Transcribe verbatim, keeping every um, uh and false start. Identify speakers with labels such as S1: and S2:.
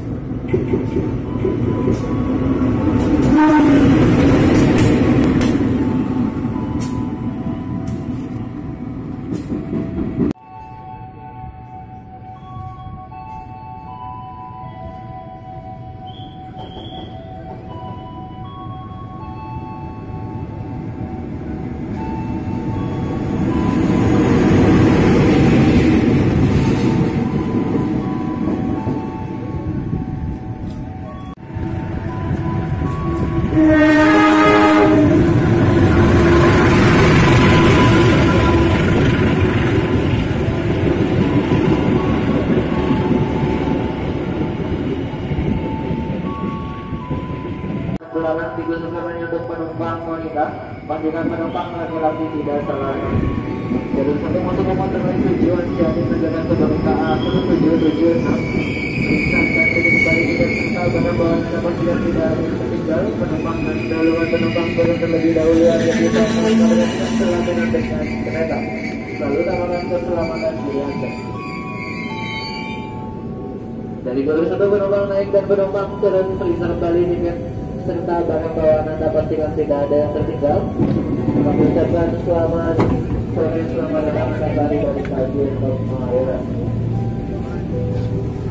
S1: Ulangan tiga sekarang untuk penumpang wanita, pastikan penumpang laki-laki tidak salah. Jalur satu masuk memotor lain tujuan Ciamis negara sebelum K A tujuh tujuh enam. Periksa dan kembali tidak serta barang bawaan dapat tidak tidak tertinggal. Penumpang dan dahuluan penumpang turun terlebih dahulu yang kita melakukan keselamatan dengan kereta. Lalu utamakan keselamatan diri Anda. Dari jalur satu penumpang naik dan penumpang turun, periksa kembali tiket serta barang bawaan Anda, pastikan tidak ada yang tertinggal. Kami ucapkan selamat sore, selamat datang kembali dari stasiun Pemayoran.